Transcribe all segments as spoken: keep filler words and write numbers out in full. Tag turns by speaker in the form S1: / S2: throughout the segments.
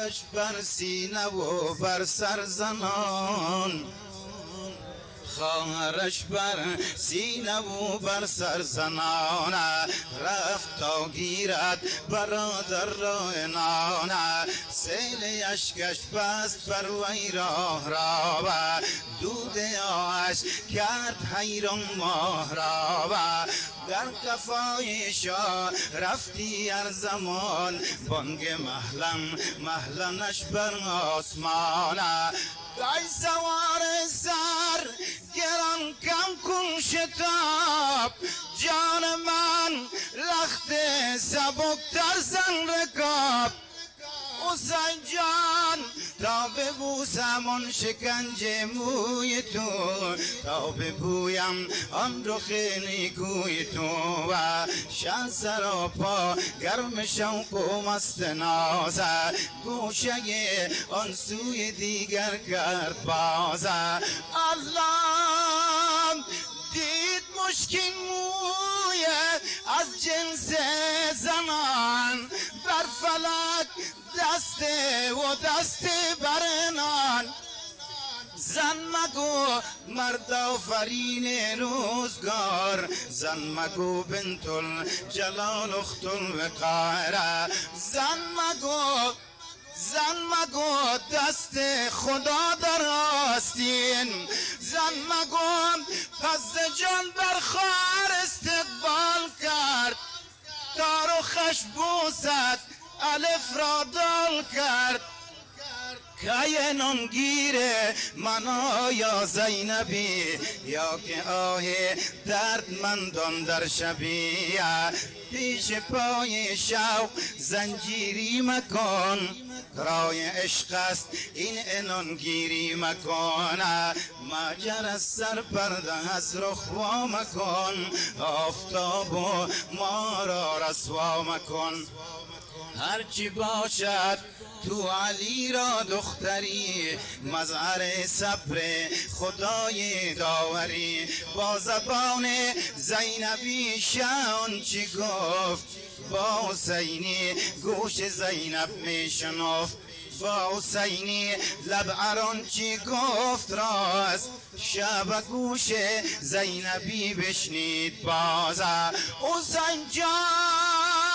S1: خواهش بر سینه و بر سر زنان، خواهرش بر سینه و بر سر زنان، رفت تا گیرد برادر را عنان، سیل اشکش بست بر وی راه را و دود آش کرد حیران ماه را و در قفای شاه رفتی هر زمان، بانگ محلن محلنش بر آسمان، دای سوار سر گران کم کن شتاب، جان من لخت سبک تر زن رکاب، حسین جان تا ببوسم آن شکنجه موی تو، تا ببویم آن رخ نیکوی تو و شن سراپا گرم شوق و مست ناز، گوشه آن سوی دیگر کرد باز. الله دید مشکین موی از جنس زنان، بر فلک دست و دست برنان، زن مگو مرد آفرین روزگار، زن مگو بنت الجلال اخت الوقار، زن مگو زن مگو دست خدا در آستین، زن مگو پس جان بر خواهر استقبال کرد، تا رخش بوسد الف را دال کرد، که نانگیره منا یا زینبی، یا که آه دردمندان در شبی، پیش پای شوق زنجیری مکن، رای عشق است این انانگیری مکن، مجر از سر پرده از رخ وا مکن، آفتاب و ما را رسوا مکن، هرچی باشد تو علی را دختری، مظهر صبر خدای داوری، با زبان زینبی شان چی گفت، با حسینی گوش زینب می شنفت، با حسینی لب اران چی گفت راز، شب گوش زینبی بشنید باز. حسین جان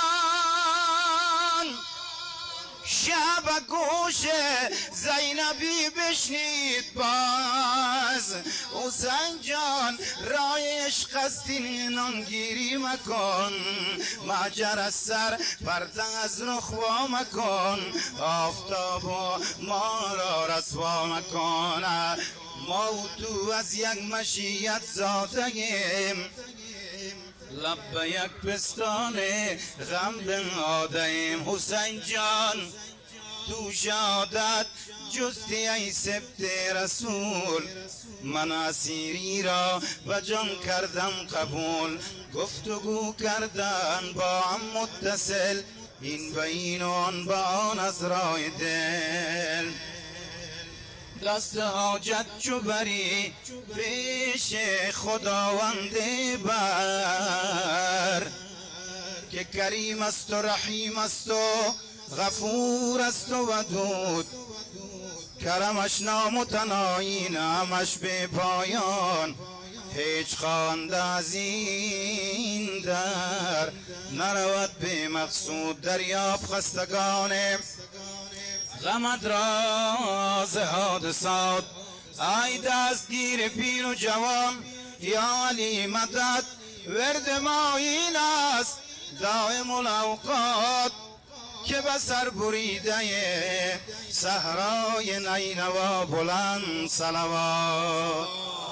S1: شب گوش زینبی بشنید باز، حسین جان رای عشق است این نانگیری مکن، مجر از سر پرده از رخ وا مکن، آفتاب و ما را رسوا مکن، ما و تو از یک مشیت زاده‌ایم، لب به یک پستان غم بنهاده‌ایم، حسین جان تو شهادت جستی ای سبت رسول، من اسیری را و جان کردم قبول، گفتگو کردن با هم متصل، این به این و آن به آن از راه دل، دست حاجت چو بری پیش خداوند بر، که کریم است و رحیم است و غفور است و ودود، کرمش نامتناهی نعمش به پایان، هیچ خوانده از این در نرود به مقصود، دریاب خستگان غمت را ز حادثات، ای دستگیر پیر و جوان یا علی مدد، ورد ما این است دائم الاوقات، که به سر بریده صحرای نینوا بلند صلوات.